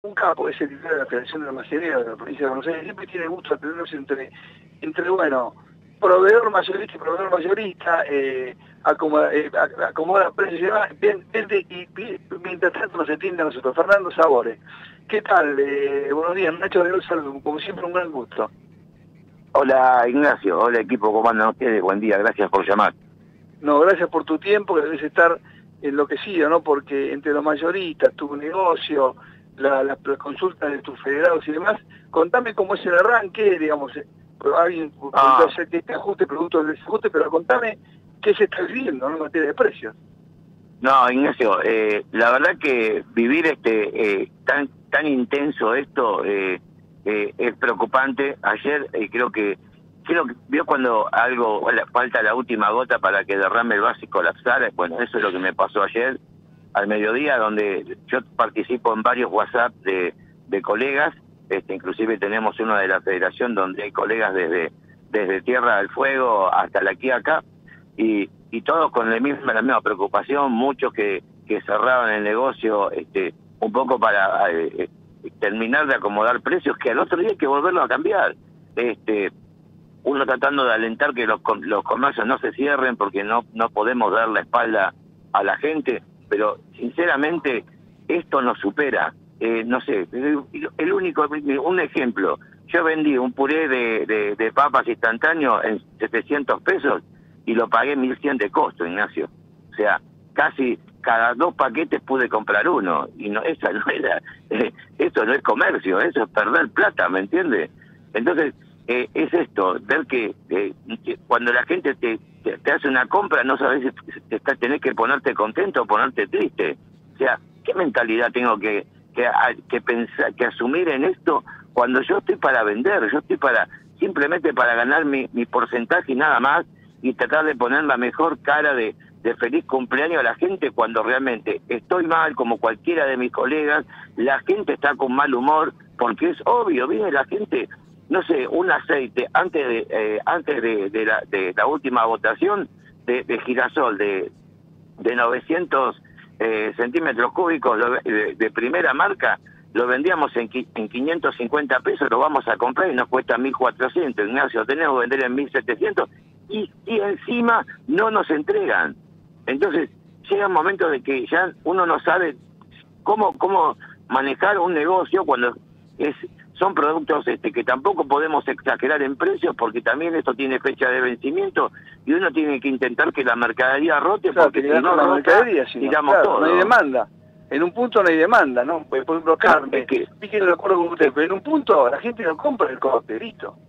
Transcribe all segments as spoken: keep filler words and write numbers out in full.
un capo, es el titular de la Federación de la Macería de la provincia de Buenos Aires, siempre tiene gusto a tenernos entre, entre bueno, proveedor mayorista y proveedor mayorista, eh, acomoda, eh, acomoda precios y demás, bien, vende, y mientras tanto nos entiende a nosotros. Fernando Sabores, ¿qué tal? Eh, buenos días, Nacho de Luz, como siempre un gran gusto. Hola Ignacio, hola equipo, ¿cómo andan ustedes? Buen día, gracias por llamar. No, gracias por tu tiempo, que debes estar enloquecido, ¿no? Porque entre los mayoristas, tu negocio, la, la, la consulta de tus federados y demás, contame cómo es el arranque, digamos, alguien Ah. podría hacer que este ajuste, producto del desajuste, pero contame qué se está viviendo, ¿no? En materia de precios. No, Ignacio, eh, la verdad que vivir este eh, tan tan intenso esto eh, eh, es preocupante. Ayer eh, creo que creo que vio cuando algo bueno, falta la última gota para que derrame el vaso y colapsara. Bueno, eso es lo que me pasó ayer al mediodía, donde yo participo en varios WhatsApp de, de colegas, este, inclusive tenemos uno de la Federación donde hay colegas desde desde Tierra del Fuego hasta la Quiaca, y y todos con la misma, la misma preocupación, muchos que, que cerraban el negocio este, un poco para eh, terminar de acomodar precios, que al otro día hay que volverlo a cambiar. Este, uno tratando de alentar que los, los comercios no se cierren porque no, no podemos dar la espalda a la gente, pero sinceramente esto nos supera. Eh, no sé, el único, un ejemplo, yo vendí un puré de, de, de papas instantáneo en setecientos pesos, y lo pagué mil cien de costo, Ignacio. O sea, casi cada dos paquetes pude comprar uno. Y no, esa no era, eh, eso no es comercio, eso es perder plata, ¿me entiendes? Entonces, eh, es esto, ver que, eh, que cuando la gente te, te, te hace una compra, no sabes si te, te, tenés que ponerte contento o ponerte triste. O sea, ¿qué mentalidad tengo que, que, que pensar, que asumir en esto cuando yo estoy para vender? Yo estoy para, simplemente para ganar mi, mi porcentaje y nada más, y tratar de poner la mejor cara de, de feliz cumpleaños a la gente cuando realmente estoy mal, como cualquiera de mis colegas, la gente está con mal humor, porque es obvio, viene la gente, no sé, un aceite, antes de eh, antes de, de, la, de la última votación de, de girasol de, de novecientos eh, centímetros cúbicos de, de primera marca, lo vendíamos en, en quinientos cincuenta pesos, lo vamos a comprar y nos cuesta mil cuatrocientos, Ignacio, tenemos que vender en mil setecientos, y, y encima no nos entregan. Entonces llega un momento de que ya uno no sabe cómo cómo manejar un negocio cuando es son productos este que tampoco podemos exagerar en precios, porque también esto tiene fecha de vencimiento y uno tiene que intentar que la mercadería rote, claro, porque si no la rota, mercadería, si no, tiramos claro, todo. No hay demanda. En un punto no hay demanda, ¿no? Por ejemplo, carne, es que, dije de acuerdo con usted, pero en un punto la gente no compra el corte, listo.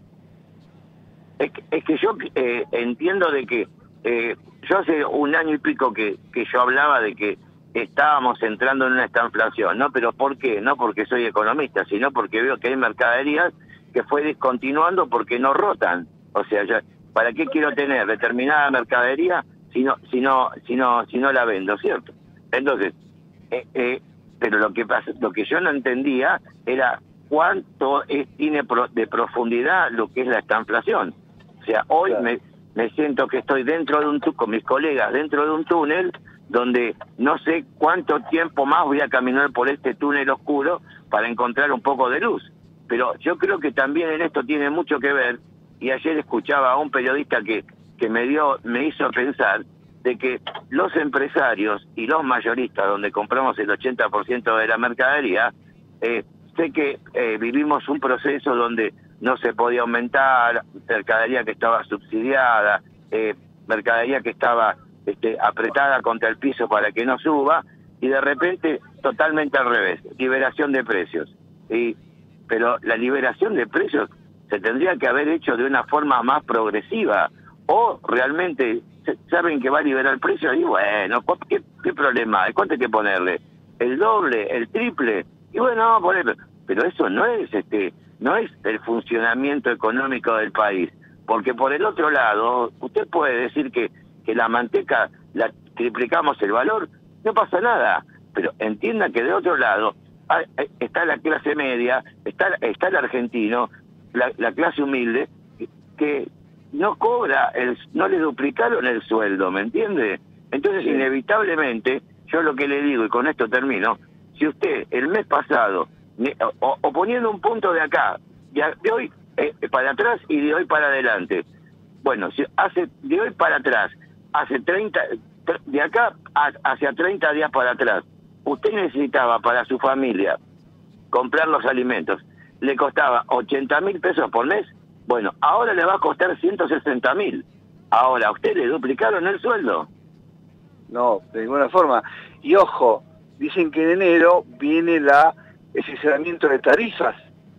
Es que, es que yo eh, entiendo de que eh, yo hace un año y pico que, que yo hablaba de que estábamos entrando en una estanflación, ¿no? Pero ¿por qué? No porque soy economista, sino porque veo que hay mercaderías que fue descontinuando porque no rotan. O sea, ya, ¿para qué quiero tener determinada mercadería si no, si no, si no, si no la vendo, ¿cierto? Entonces, eh, eh, pero lo que pasa, lo que yo no entendía era cuánto es, tiene pro, de profundidad lo que es la estanflación. O sea, hoy claro. me, me siento que estoy dentro de un túnel, con mis colegas, dentro de un túnel donde no sé cuánto tiempo más voy a caminar por este túnel oscuro para encontrar un poco de luz. Pero yo creo que también en esto tiene mucho que ver, y ayer escuchaba a un periodista que, que me dio, me hizo pensar de que los empresarios y los mayoristas, donde compramos el ochenta por ciento de la mercadería, eh, sé que eh, vivimos un proceso donde no se podía aumentar, mercadería que estaba subsidiada, eh, mercadería que estaba este, apretada contra el piso para que no suba, y de repente totalmente al revés, liberación de precios. Y, pero la liberación de precios se tendría que haber hecho de una forma más progresiva, o realmente saben que va a liberar el precio y bueno, ¿qué, qué problema hay? ¿Cuánto hay que ponerle? ¿El doble? ¿El triple? Y bueno, vamos a ponerlo. Pero eso no es este no es el funcionamiento económico del país, porque por el otro lado, usted puede decir que, que la manteca la triplicamos el valor, no pasa nada, pero entienda que de otro lado hay, está la clase media, está, está el argentino, la, la clase humilde, que no cobra, el, no le duplicaron el sueldo, ¿me entiende? Entonces, sí. Inevitablemente, yo lo que le digo, y con esto termino, si usted el mes pasado o, o poniendo un punto de acá, de, de hoy eh, para atrás y de hoy para adelante. Bueno, si hace de hoy para atrás, hace treinta, de acá a, hacia treinta días para atrás, usted necesitaba para su familia comprar los alimentos, le costaba ochenta mil pesos por mes. Bueno, ahora le va a costar ciento sesenta mil. Ahora, ¿a usted le duplicaron el sueldo? No, de ninguna forma. Y ojo, dicen que en enero viene la, el sinceramiento de tarifas.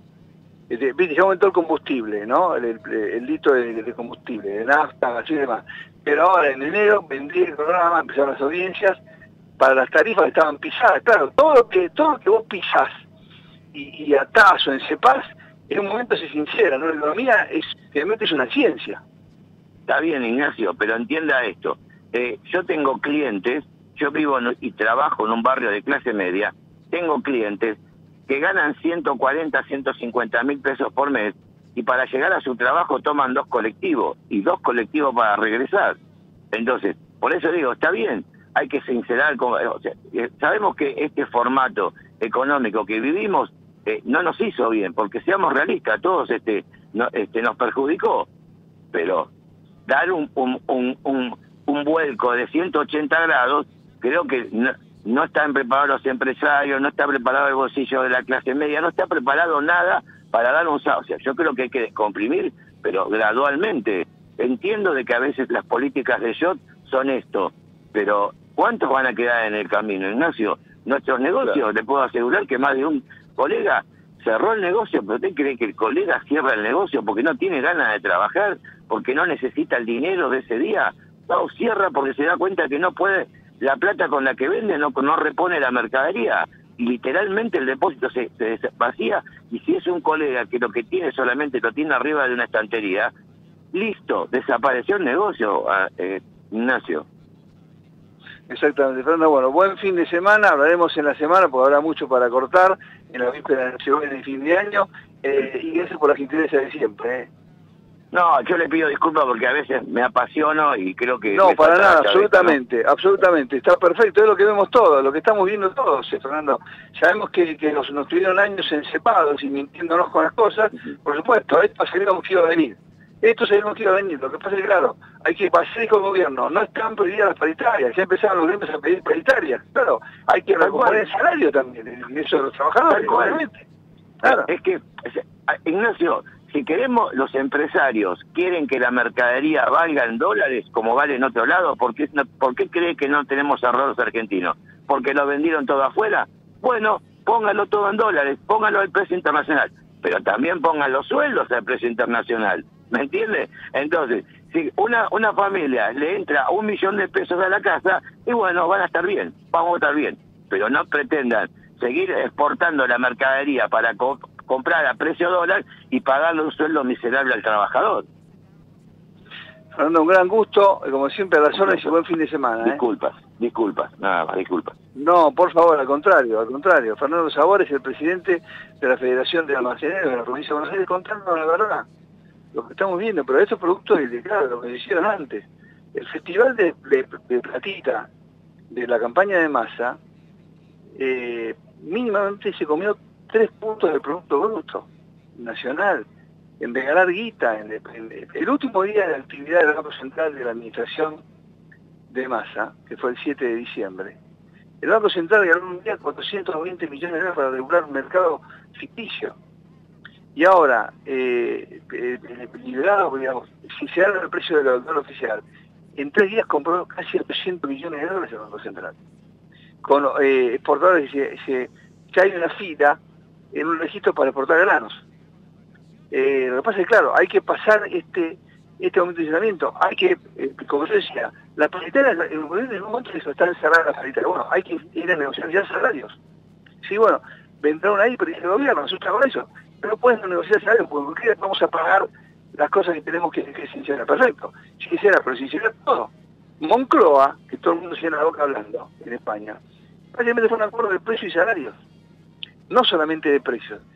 Viste, ya aumentó el combustible, ¿no? El, el, el litro de, de combustible, de nafta, así y demás. Pero ahora en enero vendría el programa, empezaron las audiencias para las tarifas que estaban pisadas. Claro, todo lo que, todo lo que vos pisás y, y atás o encepás, en un momento se sincera, ¿no? La economía es, realmente es una ciencia. Está bien, Ignacio, pero entienda esto. Eh, yo tengo clientes, yo vivo en, y trabajo en un barrio de clase media, tengo clientes que ganan ciento cuarenta, ciento cincuenta mil pesos por mes y para llegar a su trabajo toman dos colectivos y dos colectivos para regresar. Entonces, por eso digo, está bien, hay que sincerar, con, o sea, sabemos que este formato económico que vivimos eh, no nos hizo bien, porque seamos realistas, a todos este, no, este, nos perjudicó, pero dar un, un, un, un, un vuelco de ciento ochenta grados, creo que no, no están preparados los empresarios, no está preparado el bolsillo de la clase media, no está preparado nada para dar un salto. O sea, yo creo que hay que descomprimir, pero gradualmente. Entiendo de que a veces las políticas de Schott son esto, pero ¿cuántos van a quedar en el camino, Ignacio? Nuestros negocios, claro. Le puedo asegurar que más de un colega cerró el negocio, pero ¿usted cree que el colega cierra el negocio porque no tiene ganas de trabajar, porque no necesita el dinero de ese día? No, cierra porque se da cuenta que no puede, la plata con la que vende no, no repone la mercadería, y literalmente el depósito se, se vacía, y si es un colega que lo que tiene solamente lo tiene arriba de una estantería, listo, desapareció el negocio, eh, Ignacio. Exactamente, Fernando. Bueno, buen fin de semana, hablaremos en la semana porque habrá mucho para cortar en la víspera de Nochebuena y fin de año, eh, y gracias por la gentileza de siempre. ¿eh? No, yo le pido disculpas porque a veces me apasiono y creo que... No, para nada, cabeza, absolutamente, ¿no? absolutamente, está perfecto, es lo que vemos todos, lo que estamos viendo todos, eh, Fernando. Sabemos que, que nos, nos tuvieron años encepados y mintiéndonos con las cosas, por supuesto, esto sabemos que iba a venir. Esto sabemos que iba a venir, lo que pasa es que, claro, hay que pasar con el gobierno, no están prohibidas las paritarias, ya empezaron los gremios a pedir paritarias, claro, hay que recomponer el salario también, el ingreso de los trabajadores, obviamente. Claro. Es que, Ignacio, si queremos, los empresarios quieren que la mercadería valga en dólares como vale en otro lado, ¿por qué, no, ¿por qué cree que no tenemos ahorros argentinos? ¿Porque lo vendieron todo afuera? Bueno, pónganlo todo en dólares, pónganlo al precio internacional, pero también pongan los sueldos al precio internacional, ¿me entiende? Entonces, si una, una familia le entra un millón de pesos a la casa, y bueno, van a estar bien, vamos a estar bien, pero no pretendan seguir exportando la mercadería para co comprar a precio dólar y pagarle un sueldo miserable al trabajador. Fernando, un gran gusto, como siempre a las órdenes y buen fin de semana. ¿eh? Disculpas, disculpas, nada más, disculpas. No, por favor, al contrario, al contrario. Fernando Sabor es el presidente de la Federación de Almaceneros de la Provincia de Buenos Aires, contándonos la verdad, lo que estamos viendo, pero esto es producto de, claro, lo que hicieron antes. El Festival de, de, de Platita, de la campaña de Massa, eh, mínimamente se comió tres puntos del Producto Bruto Nacional, en regalar guita. En, en, el último día de la actividad del Banco Central de la Administración de Massa, que fue el siete de diciembre, el Banco Central regaló un día cuatrocientos veinte millones de dólares para regular un mercado ficticio. Y ahora, eh, eh, liberado, digamos, si se da el precio del dólar oficial, en tres días compró casi ochocientos millones de dólares el Banco Central. Con eh, exportadores, se, se, ya hay una fila en un registro para exportar granos. Eh, lo que pasa es que, claro, hay que pasar este este momento de funcionamiento, hay que, eh, como yo decía, las paritarias, en un momento están cerradas las paritarias, bueno, hay que ir a negociar ya salarios. Sí, bueno, vendrán ahí, pero dice el gobierno, asusta con eso, pero pueden negociar salarios, porque vamos a pagar las cosas que tenemos que, que sincerar. Perfecto, sincerar, pero sincerar todo. Moncloa, que todo el mundo se llena la boca hablando en España, prácticamente fue un acuerdo de precios y salarios. No solamente de precios,